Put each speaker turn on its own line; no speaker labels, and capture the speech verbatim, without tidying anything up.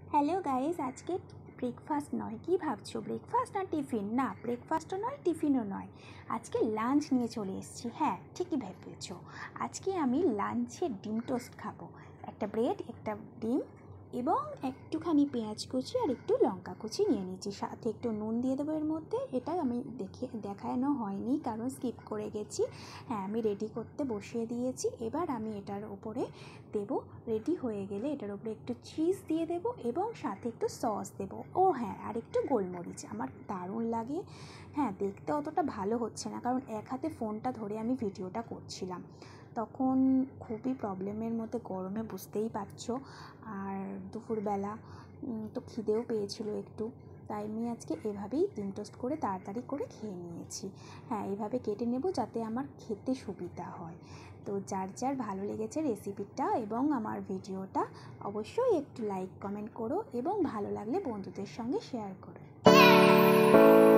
Hello guys, আজকে breakfast নয়। কি ভাবছো ব্রেকফাস্ট না টিফিন? না, ব্রেকফাস্টও নয় টিফিনও নয়, আজকে লাঞ্চ নিয়ে চলে এসেছি। হ্যাঁ, ঠিকই ভেবেছো, আজকে আমি লাঞ্চে ডিম টোস্ট খাবো। একটা ব্রেড, একটা ডিম এবং একটুখানি পেঁয়াজ কুচি আর একটু লঙ্কা কুচি নিয়ে নিয়েছি, সাথে একটু নুন দিয়ে দেবো এর মধ্যে। এটা আমি দেখে দেখানো হয়নি কারণ স্কিপ করে গেছি। হ্যাঁ, আমি রেডি করতে বসিয়ে দিয়েছি। এবার আমি এটার ওপরে দেবো, রেডি হয়ে গেলে এটার উপরে একটু চিজ দিয়ে দেবো এবং সাথে একটু সস দেবো। ও হ্যাঁ, আর একটু গোলমরিচ। আমার দারুণ লাগে। হ্যাঁ, দেখতে অতটা ভালো হচ্ছে না কারণ এক হাতে ফোনটা ধরে আমি ভিডিওটা করছিলাম, তখন খুবই প্রবলেমের মধ্যে, গরমে বুঝতেই পারছো। আর দুপুরবেলা তো খিদেও পেয়েছিল একটু, তাই আমি আজকে এভাবেই ডিম টোস্ট করে তাড়াতাড়ি করে খেয়ে নিয়েছি। হ্যাঁ, এভাবে কেটে নেব যাতে আমার খেতে সুবিধা হয়। তো যার যার ভালো লেগেছে রেসিপিটা এবং আমার ভিডিওটা, অবশ্যই একটু লাইক কমেন্ট করো এবং ভালো লাগলে বন্ধুদের সঙ্গে শেয়ার করো।